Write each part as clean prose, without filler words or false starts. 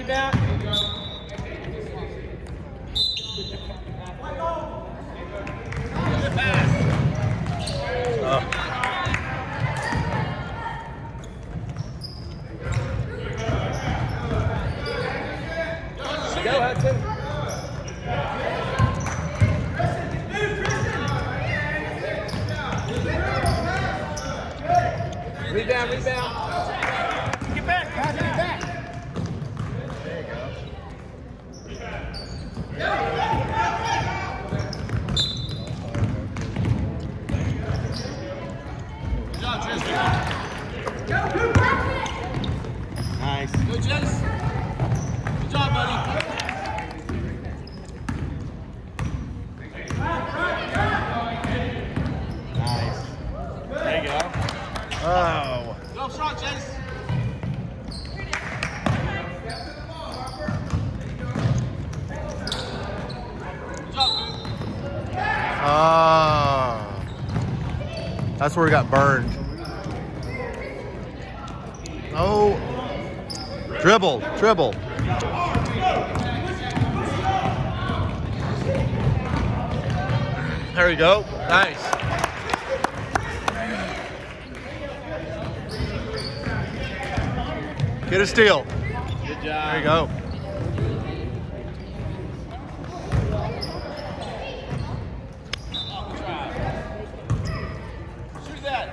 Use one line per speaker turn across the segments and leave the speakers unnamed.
rebound. Go, Hudson. Rebound, rebound. Get back, get back. There you go. Good job, Tristan. Nice. Good, Jess. Good job, buddy. Nice. There you go. Oh. Go shot, Chase. Good job, dude.
Oh. That's where we got burned. Oh. Dribble, dribble. There we go. Nice. Get a steal.
Good job.
There you go.
Shoot that.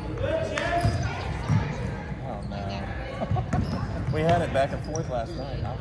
We had it back and forth last night.